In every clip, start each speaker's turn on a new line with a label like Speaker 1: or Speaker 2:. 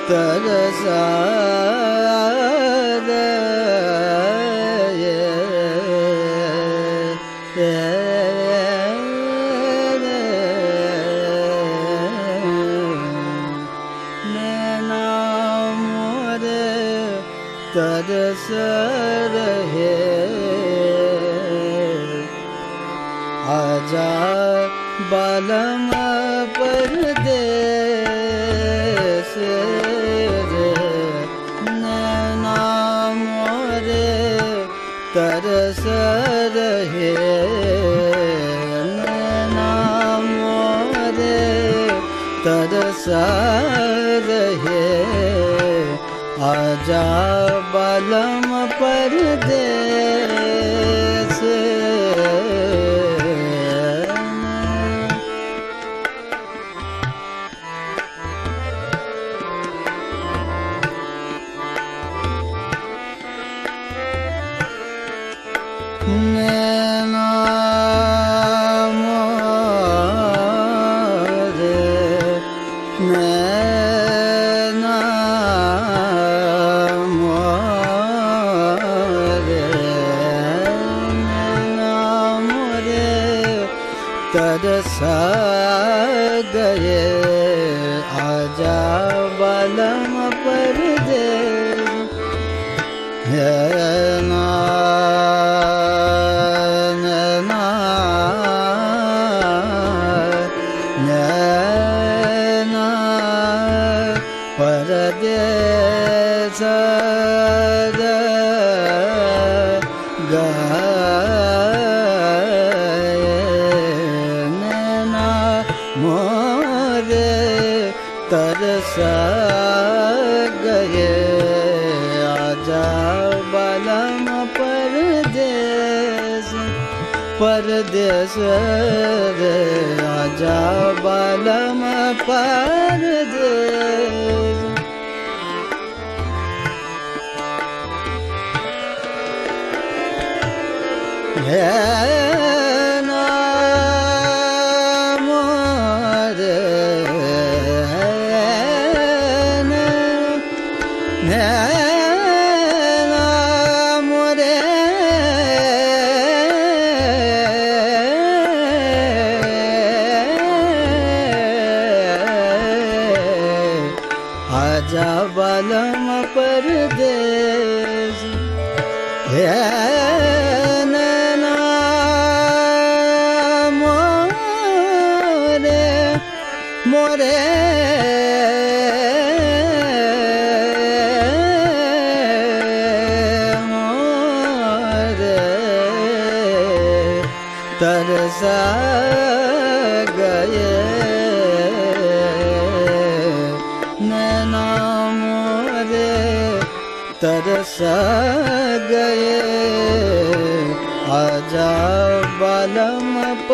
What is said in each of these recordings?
Speaker 1: तरसा तरस रहे आजा बालम परदेस रे नैना मोरे तरस रहे नैना मोरे तरस रहे आजा बालम परदेस नैना मोरे नैना तरसा गए आजा बालम परदेस नैना नैना नैना परदेस तरसा गए आजा बालम परदेस परदेस रे आजा बालम परदेस नैना मोरे नैना मोरे आजा बालम परदेस नैना मोरे मोरे तरसा गए नैना मोरे तरसा गए आजा बालम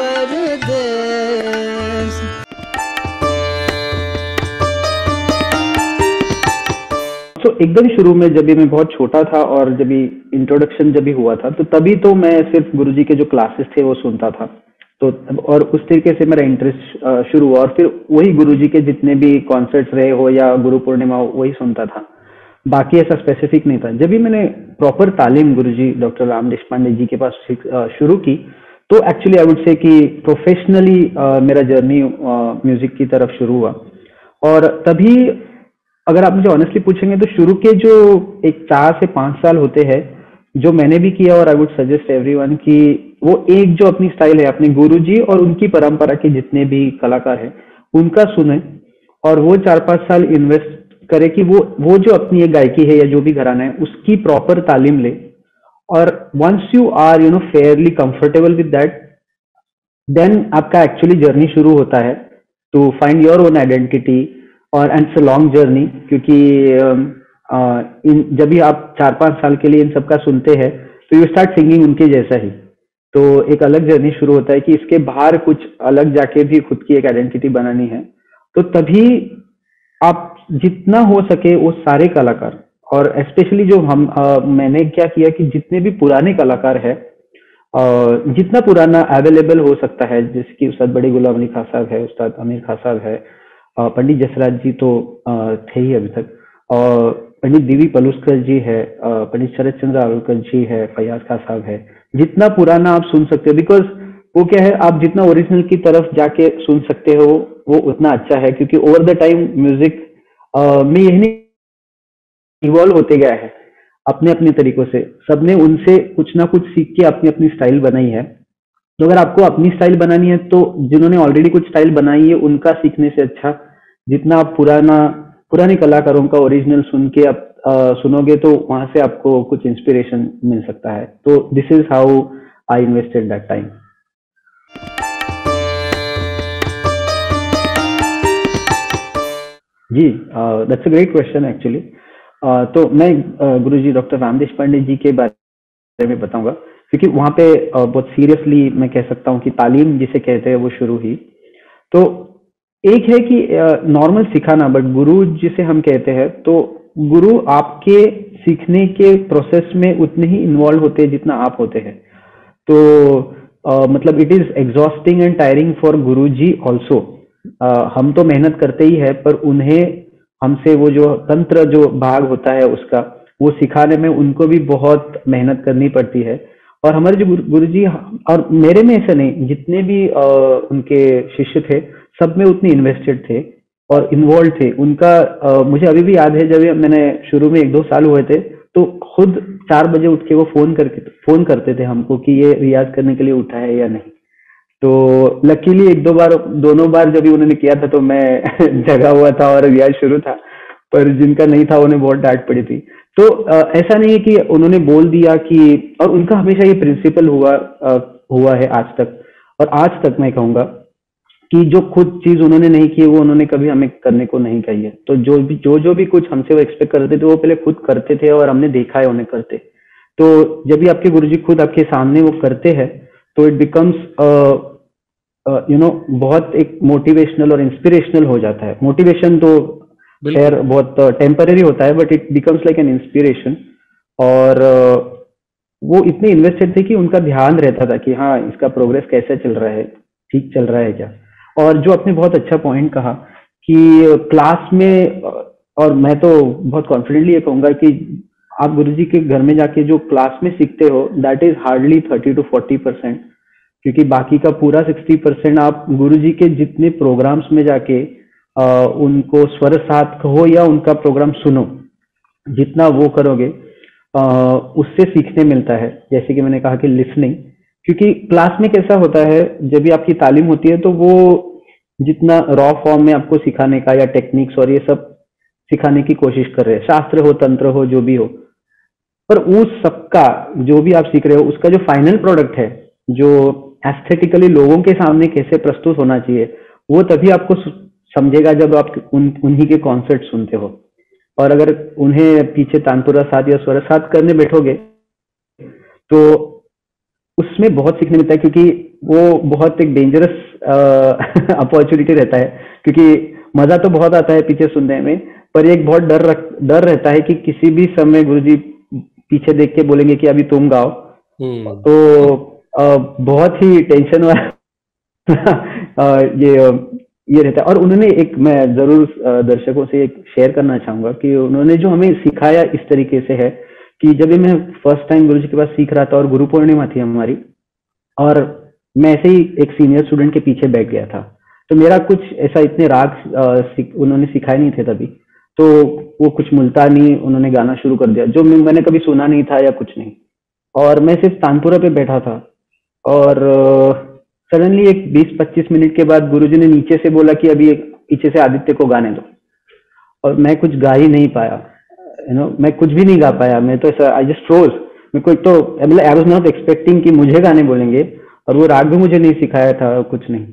Speaker 1: परदेस
Speaker 2: तो एकदम शुरू में जब भी मैं बहुत छोटा था और जब भी इंट्रोडक्शन जब भी हुआ था तो तभी तो मैं सिर्फ गुरुजी के जो क्लासेस थे वो सुनता था। तो और उस तरीके से मेरा इंटरेस्ट शुरू हुआ और फिर वही गुरुजी के जितने भी कॉन्सर्ट्स रहे हो या गुरु पूर्णिमा हो वही सुनता था। बाकी ऐसा स्पेसिफिक नहीं था। जब भी मैंने प्रॉपर तालीम गुरुजी डॉक्टर राम देशपांडे जी के पास शुरू की तो एक्चुअली आई वुड से कि प्रोफेशनली मेरा जर्नी म्यूजिक की तरफ शुरू हुआ। और तभी अगर आप मुझे ऑनेस्टली पूछेंगे तो शुरू के जो एक 4 से 5 साल होते हैं जो मैंने भी किया और आई वुड सजेस्ट एवरीवन कि वो एक जो अपनी स्टाइल है अपने गुरुजी और उनकी परंपरा के जितने भी कलाकार हैं उनका सुने और वो 4-5 साल इन्वेस्ट करे कि वो जो अपनी एक गायकी है या जो भी घराना है उसकी प्रॉपर तालीम ले। और once you are fairly comfortable with that then आपका एक्चुअली जर्नी शुरू होता है to find your own identity. और and it's a long journey क्योंकि जब भी आप 4-5 साल के लिए इन सबका सुनते हैं तो यू स्टार्ट सिंगिंग उनके जैसा ही। तो एक अलग जर्नी शुरू होता है कि इसके बाहर कुछ अलग जाके भी खुद की एक आइडेंटिटी बनानी है। तो तभी आप जितना हो सके वो सारे कलाकार और स्पेशली जो मैंने क्या किया कि जितने भी पुराने कलाकार हैं जितना पुराना अवेलेबल हो सकता है जैसे कि उस्ताद बड़ी गुलाम अली खां साहब है, उस्ताद आमिर खां साहब है, पंडित जसराज जी तो थे ही अभी तक, और पंडित देवी पलुस्कर जी है, पंडित शरद चंद्र आलुलकर जी है, फैयाज खान साहब है। जितना पुराना आप सुन सकते हो, बिकॉज वो क्या है, आप जितना ओरिजिनल की तरफ जाके सुन सकते हो वो उतना अच्छा है, क्योंकि ओवर द टाइम म्यूजिक में यही नहीं इवॉल्व होते गया है अपने अपने तरीकों से। सबने उनसे कुछ ना कुछ सीख के अपनी अपनी स्टाइल बनाई है। तो अगर आपको अपनी स्टाइल बनानी है तो जिन्होंने ऑलरेडी कुछ स्टाइल बनाई है उनका सीखने से अच्छा जितना आप पुराने कलाकारों का ओरिजिनल सुन के आप सुनोगे तो वहां से आपको कुछ इंस्पिरेशन मिल सकता है। तो this is how I invested that time. जी, that's a great question actually. तो मैं गुरुजी डॉक्टर राम देशपांडे जी के बारे में बताऊंगा, क्योंकि वहां पे बहुत सीरियसली मैं कह सकता हूँ कि तालीम जिसे कहते हैं वो शुरू हुई। तो एक है कि नॉर्मल सिखाना, बट गुरु जिसे हम कहते हैं, तो गुरु आपके सीखने के प्रोसेस में उतने ही इन्वॉल्व होते हैं जितना आप होते हैं। तो मतलब it is exhausting and tiring for Guru ji also. हम तो मेहनत करते ही है, पर उन्हें हमसे वो जो तंत्र जो भाग होता है उसका वो सिखाने में उनको भी बहुत मेहनत करनी पड़ती है। और हमारे जो गुरु जी, और मेरे में ऐसा नहीं, जितने भी उनके शिष्य थे सब में उतने इन्वेस्टेड थे और इन्वॉल्व थे। उनका मुझे अभी भी याद है, जब मैंने शुरू में 1-2 साल हुए थे तो खुद 4 बजे उठ के वो फोन करते थे हमको कि ये रियाज करने के लिए उठा है या नहीं। तो लकीली 1-2 बार, दोनों बार जब भी उन्होंने किया था तो मैं जगा हुआ था और रियाज शुरू था, पर जिनका नहीं था उन्हें बहुत डांट पड़ी थी। तो ऐसा नहीं है कि उन्होंने बोल दिया कि, और उनका हमेशा ये प्रिंसिपल हुआ है आज तक, और आज तक मैं कहूंगा कि जो खुद चीज उन्होंने नहीं की वो उन्होंने कभी हमें करने को नहीं कही है। तो जो भी कुछ हमसे वो एक्सपेक्ट करते थे वो पहले खुद करते थे और हमने देखा है उन्हें करते। तो जब भी आपके गुरुजी खुद आपके सामने वो करते हैं तो इट बिकम्स बहुत एक मोटिवेशनल और इंस्पिरेशनल हो जाता है। मोटिवेशन तो खैर बहुत टेम्पररी होता है, but it becomes like an inspiration. और वो इतने इन्वेस्टेड थे कि उनका ध्यान रहता था कि हाँ इसका प्रोग्रेस कैसे चल रहा है, ठीक चल रहा है क्या। और जो आपने बहुत अच्छा पॉइंट कहा कि क्लास में, और मैं तो बहुत कॉन्फिडेंटली ये कहूंगा कि आप गुरुजी के घर में जाके जो क्लास में सीखते हो दैट इज हार्डली 30-40%, क्योंकि बाकी का पूरा 60% आप गुरुजी के जितने प्रोग्राम्स में जाके उनको स्वर साथ कहो या उनका प्रोग्राम सुनो, जितना वो करोगे उससे सीखने मिलता है। जैसे कि मैंने कहा कि लिसनिंग, क्योंकि क्लास में कैसा होता है जब भी आपकी तालीम होती है तो वो जितना रॉ फॉर्म में आपको सिखाने का या टेक्निक्स और ये सब सिखाने की कोशिश कर रहे हैं, शास्त्र हो तंत्र हो जो भी हो, पर उस सबका जो भी आप सीख रहे हो उसका जो फाइनल प्रोडक्ट है, जो एस्थेटिकली लोगों के सामने कैसे प्रस्तुत होना चाहिए, वो तभी आपको समझेगा जब आप उन्हीं के कॉन्सर्ट सुनते हो। और अगर उन्हें पीछे तानपुरा साथ या स्वर साथ करने बैठोगे तो उसमें बहुत सीखने मिलता है, क्योंकि वो बहुत एक डेंजरस अपॉर्चुनिटी रहता है। क्योंकि मजा तो बहुत आता है पीछे सुनने में, पर एक बहुत डर रहता है कि किसी भी समय गुरुजी पीछे देख के बोलेंगे कि अभी तुम गाओ। तो बहुत ही टेंशन वाला ये रहता है। और उन्होंने एक, मैं जरूर दर्शकों से एक शेयर करना चाहूंगा कि उन्होंने जो हमें सिखाया इस तरीके से है कि जब मैं फर्स्ट टाइम गुरुजी के पास सीख रहा था और गुरु पूर्णिमा थी हमारी, और मैं ऐसे ही एक सीनियर स्टूडेंट के पीछे बैठ गया था, तो मेरा कुछ ऐसा इतने राग उन्होंने सिखाए नहीं थे तभी, तो वो कुछ मुल्तानी उन्होंने गाना शुरू कर दिया जो मैंने कभी सुना नहीं था या कुछ नहीं। और मैं सिर्फ तानपुरा पे बैठा था और सडनली एक 20-25 मिनट के बाद गुरुजी ने नीचे से बोला कि अभी एक पीछे से आदित्य को गाने दो, और मैं कुछ गा ही नहीं पाया। मैं कुछ भी नहीं गा पाया। मैं तो ऐसा आई जस्ट फ्रोज। मैं कोई तो मतलब आई वाज नॉट एक्सपेक्टिंग कि मुझे गाने बोलेंगे, और वो राग भी मुझे नहीं सिखाया था कुछ नहीं।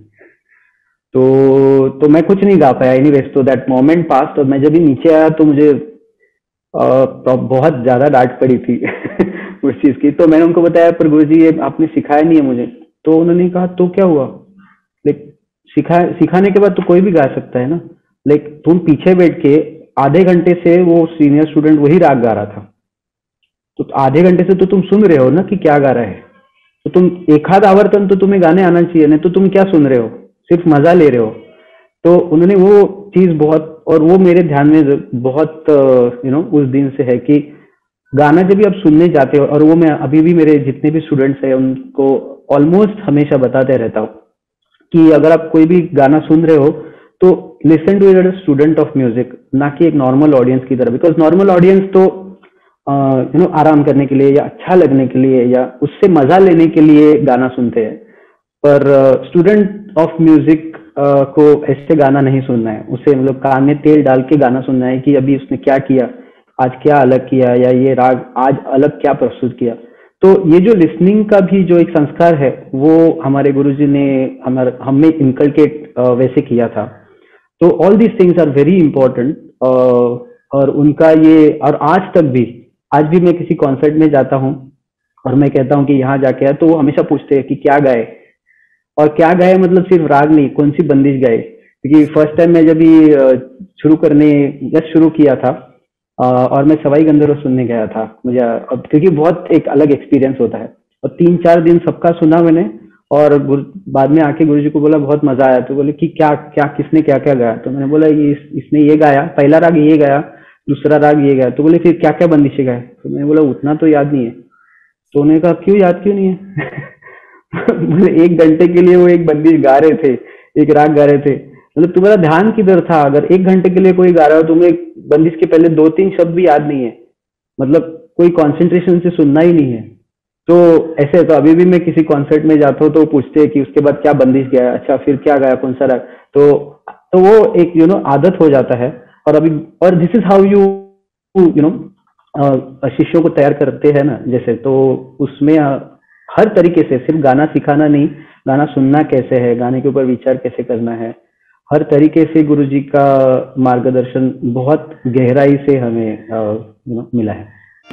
Speaker 2: तो मैं कुछ नहीं गा पाया। एनीवेज तो दैट मोमेंट पास। तो मैं जब भी नीचे आया तो मुझे बहुत ज्यादा डांट पड़ी थी उस चीज की। तो मैंने उनको बताया पर गुरुजी ये आपने सिखाया नहीं है मुझे। तो उन्होंने कहा तो क्या हुआ, लाइक सिखाने के बाद तो कोई भी गा सकता है ना। लाइक तुम पीछे बैठ के आधे घंटे से वो सीनियर स्टूडेंट वही राग गा रहा था, तो आधे घंटे से तो तुम सुन रहे हो ना कि क्या गा रहा है, तो तुम एक आध आवर्तन तो तुम्हें गाने आना चाहिए, नहीं तो तुम क्या सुन रहे हो, सिर्फ मजा ले रहे हो। तो उन्होंने वो चीज बहुत, और वो मेरे ध्यान में बहुत उस दिन से है कि गाना जब भी आप सुनने जाते हो, और वो मैं अभी भी मेरे जितने भी स्टूडेंट्स हैं उनको ऑलमोस्ट हमेशा बताते रहता हूँ कि अगर आप कोई भी गाना सुन रहे हो तो listen to it as student of music, ना कि एक नॉर्मल ऑडियंस की तरह। बिकॉज नॉर्मल ऑडियंस तो आराम करने के लिए या अच्छा लगने के लिए या उससे मजा लेने के लिए गाना सुनते हैं, पर स्टूडेंट ऑफ म्यूजिक को ऐसे गाना नहीं सुनना है। उसे मतलब कान में तेल डाल के गाना सुनना है कि अभी उसने क्या किया, आज क्या अलग किया, या ये राग आज अलग क्या प्रस्तुत किया। तो ये जो लिसनिंग का भी जो एक संस्कार है वो हमारे गुरुजी ने हमें इनकलकेट वैसे किया था। तो all these things are very important. और उनका ये, और आज भी मैं किसी कॉन्सर्ट में जाता हूँ और मैं कहता हूँ कि यहाँ जाके आए, तो वो हमेशा पूछते हैं कि क्या गाए, और क्या गाए मतलब सिर्फ राग नहीं, कौन सी बंदिश गाए। क्योंकि फर्स्ट टाइम मैं जब शुरू किया था और मैं सवाई गंधर्व सुनने गया था, मुझे अब क्योंकि बहुत एक अलग एक्सपीरियंस होता है, और 3-4 दिन सबका सुना मैंने, और बाद में आके गुरुजी को बोला बहुत मजा आया। तो बोले कि क्या क्या किसने क्या क्या गाया, तो मैंने बोला ये इसने ये गाया, पहला राग ये गाया, दूसरा राग ये गाया। तो बोले फिर क्या क्या बंदिशें गाए, तो मैंने बोला उतना तो याद नहीं है। तो उन्होंने कहा क्यों याद क्यों नहीं है? बोले 1 घंटे के लिए वो एक बंदिश गा रहे थे, एक राग गा रहे थे, मतलब तुम्हारा ध्यान किधर था? अगर 1 घंटे के लिए कोई गा रहा हो, तुम्हें बंदिश के पहले 2-3 शब्द भी याद नहीं है, मतलब कोई कंसंट्रेशन से सुनना ही नहीं है। तो ऐसे तो अभी भी मैं किसी कॉन्सर्ट में जाता हूँ तो पूछते हैं कि उसके बाद क्या बंदिश गया, अच्छा फिर क्या गाया, कौन सा राग। तो वो एक आदत हो जाता है। और this is how you know शिष्यों को तैयार करते हैं ना, जैसे तो उसमें हर तरीके से, सिर्फ गाना सिखाना नहीं, गाना सुनना कैसे है, गाने के ऊपर विचार कैसे करना है, हर तरीके से गुरुजी का मार्गदर्शन बहुत गहराई से हमें मिला है।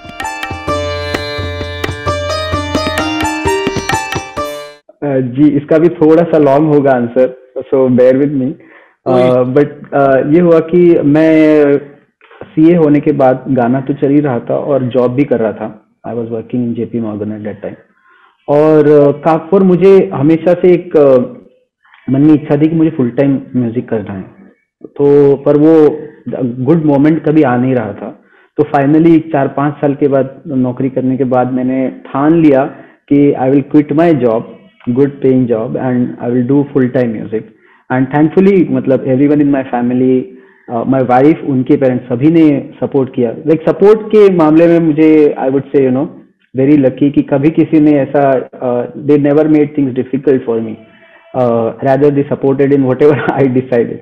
Speaker 2: जी, इसका भी थोड़ा सा लॉन्ग होगा answer, so bear with me. But ये हुआ कि मैं सीए होने के बाद गाना तो चल ही रहा था और जॉब भी कर रहा था। I was working in JP Morgan at that time. और मुझे हमेशा से एक मन में इच्छा थी कि मुझे फुल टाइम म्यूजिक करना है, तो पर वो गुड मोमेंट कभी आ नहीं रहा था। तो फाइनली 4-5 साल के बाद नौकरी करने के बाद मैंने ठान लिया कि I will quit my job, good paying job, and I will do full time music. And thankfully मतलब everyone in my family, my wife, उनके पेरेंट्स सभी ने सपोर्ट किया। लाइक सपोर्ट के मामले में मुझे I would say very lucky कि कभी किसी ने ऐसा, they never made things difficult for me, rather they supported in whatever I decided.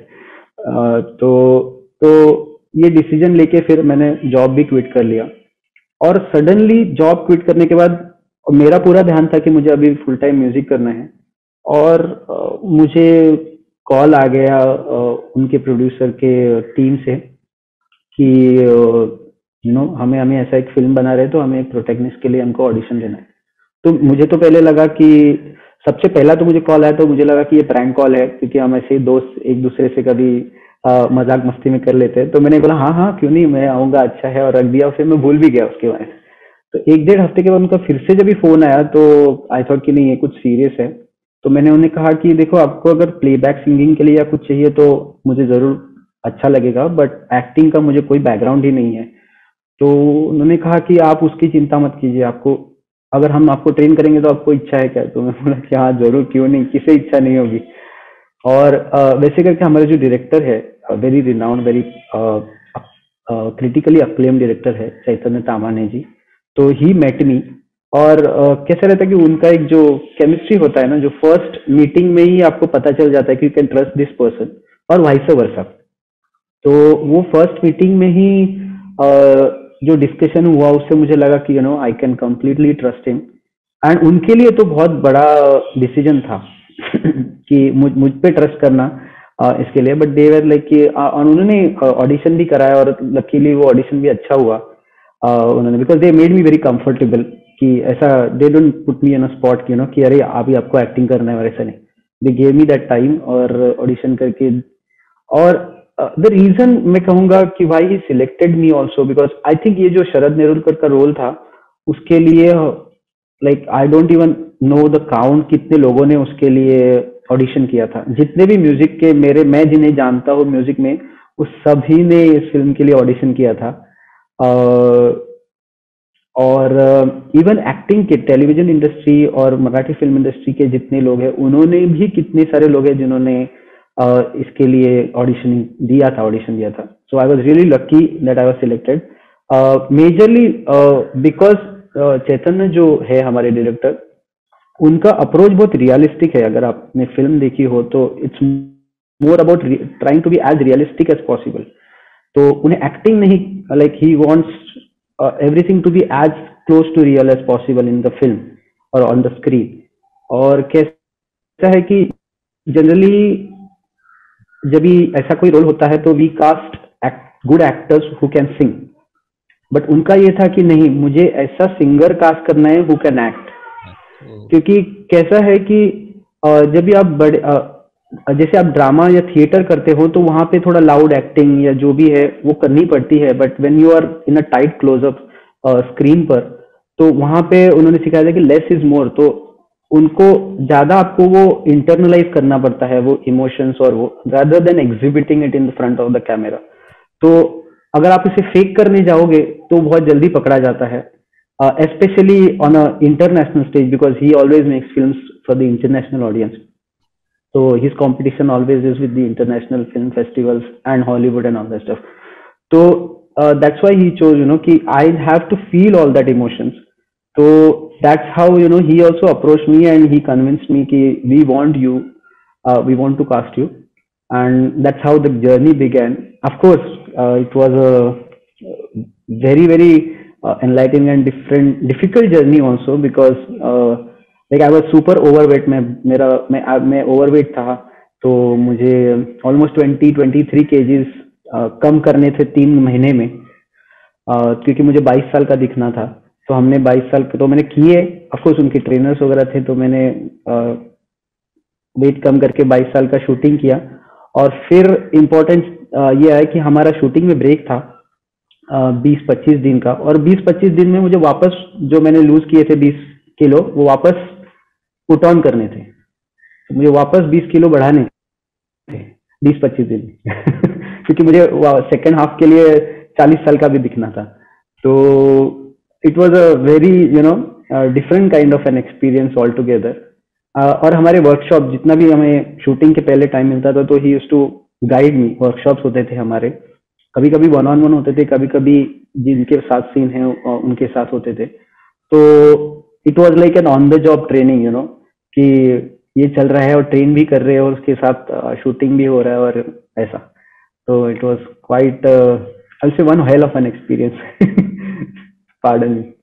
Speaker 2: तो ये डिसीजन लेके फिर मैंने जॉब भी क्विट कर लिया। और सडनली जॉब क्विट करने के बाद मेरा पूरा ध्यान था कि मुझे अभी फुल टाइम म्यूजिक करना है, और मुझे कॉल आ गया उनके प्रोड्यूसर के टीम से कि हमें ऐसा एक फिल्म बना रहे, तो हमें एक प्रोटैगनिस्ट के लिए हमको ऑडिशन देना है। तो मुझे तो पहले लगा कि सबसे पहला तो मुझे कॉल आया तो मुझे लगा कि ये प्रैंक कॉल है, क्योंकि हम ऐसे ही दोस्त एक दूसरे से कभी मजाक मस्ती में कर लेते हैं। तो मैंने बोला हाँ हाँ क्यों नहीं, मैं आऊंगा, अच्छा है, और रख दिया। फिर मैं भूल भी गया उसके बारे में। तो 1-1.5 हफ्ते के बाद उनका फिर से जब भी फोन आया तो आई थॉट कि नहीं ये कुछ सीरियस है। तो मैंने उन्हें कहा कि देखो आपको अगर प्लेबैक सिंगिंग के लिए या कुछ चाहिए तो मुझे जरूर अच्छा लगेगा, बट एक्टिंग का मुझे कोई बैकग्राउंड ही नहीं है। तो उन्होंने कहा कि आप उसकी चिंता मत कीजिए, आपको अगर हम आपको ट्रेन करेंगे तो आपको इच्छा है क्या? तो मैं बोला कि हाँ जरूर, क्यों नहीं, किसे इच्छा नहीं होगी। और वैसे करके हमारे जो डायरेक्टर है, very renowned, very critically acclaim director है, चैतन्य तामाने जी। तो ही मेट मी, और कैसा रहता है कि उनका एक जो केमिस्ट्री होता है ना, जो फर्स्ट मीटिंग में ही आपको पता चल जाता है कि you can trust this person, और वाइस वर्सा। तो वो फर्स्ट मीटिंग में ही जो डिस्कशन हुआ उससे मुझे लगा कि I can completely trust him. And उनके लिए तो बहुत बड़ा डिसीजन था कि मुझ पे ट्रस्ट करना इसके लिए। बट दे वर लाइक कि उन्होंने ऑडिशन भी कराया, और लकीली वो ऑडिशन भी अच्छा हुआ उन्होंने, because they made me very comfortable कि ऐसा they don't put me in a spot कि अरे अभी आपको एक्टिंग करना है, और ऐसा नहीं। They gave me that time और ऑडिशन करके। और द रीजन मैं कहूंगा कि why he selected me also, because I think ये जो शरद नेरुलकर का रोल था उसके लिए, like I don't even know the count कितने लोगों ने उसके लिए ऑडिशन किया था। जितने भी म्यूजिक के मैं जिन्हें जानता हूँ म्यूजिक में, उस सभी ने इस फिल्म के लिए ऑडिशन किया था। और इवन एक्टिंग के टेलीविजन इंडस्ट्री और मराठी फिल्म इंडस्ट्री के जितने लोग हैं, उन्होंने भी कितने सारे लोग हैं जिन्होंने इसके लिए ऑडिशन दिया था। So I was really lucky that I was selected, majorly because Chaitanya जो है हमारे डायरेक्टर, उनका अप्रोच बहुत रियलिस्टिक है। अगर आपने फिल्म देखी हो तो it's more about trying to be as realistic as possible. तो उन्हें एक्टिंग नहीं, like he wants everything to be as close to real as possible in the film or on the screen। और कैसा है कि जनरली जब भी ऐसा कोई रोल होता है तो we cast good actors who can sing, but उनका ये था कि नहीं, मुझे ऐसा सिंगर कास्ट करना है हु कैन एक्ट। क्योंकि कैसा है कि जब भी आप बड़े जैसे आप ड्रामा या थिएटर करते हो तो वहां पे थोड़ा लाउड एक्टिंग या जो भी है वो करनी पड़ती है, but when you are in a tight close up screen पर, तो वहां पे उन्होंने सिखाया था कि लेस इज मोर। तो उनको ज्यादा आपको वो इंटरनलाइज करना पड़ता है वो इमोशंस, और वो rather than exhibiting it in the front of the camera. तो अगर आप इसे फेक करने जाओगे तो बहुत जल्दी पकड़ा जाता है, especially on a international stage, because he always makes films for the international audience. So his competition always is with the international film festivals and Hollywood and all that stuff. So that's why he chose, कि I have to feel all that emotions. So that's how, he also approached me and he convinced me कि we want you, we want to cast you, and that's how the journey began. Of course, it was a very very enlightening and difficult journey also, because like I was super overweight. मैं overweight था, तो मुझे almost 23 KGs कम करने थे 3 महीने में, क्योंकि मुझे 22 साल का दिखना था। तो हमने 22 साल तो मैंने किए, ऑफकोर्स उनके ट्रेनर्स वगैरह थे, तो मैंने वेट कम करके 22 साल का शूटिंग किया। और फिर इम्पोर्टेंट ये है कि हमारा शूटिंग में ब्रेक था 20-25 दिन का, और 20-25 दिन में मुझे वापस जो मैंने लूज किए थे 20 किलो, वो वापस पुट ऑन करने थे। तो मुझे वापस 20 किलो बढ़ाने थे 20-25 दिन क्योंकि मुझे सेकेंड हाफ के लिए 40 साल का भी दिखना था। तो it was a very different kind of an experience altogether. और हमारे वर्कशॉप, जितना भी हमें शूटिंग के पहले टाइम मिलता था, तो he used to guide me. Workshops होते थे हमारे, कभी कभी 1-on-1 होते थे, कभी कभी जिनके साथ सीन है उनके साथ होते थे। तो it was like an on the job training, कि ये चल रहा है और ट्रेन भी कर रहे हैं और उसके साथ शूटिंग भी हो रहा है और ऐसा। तो it was quite I will say one hell of an experience. Pardon me.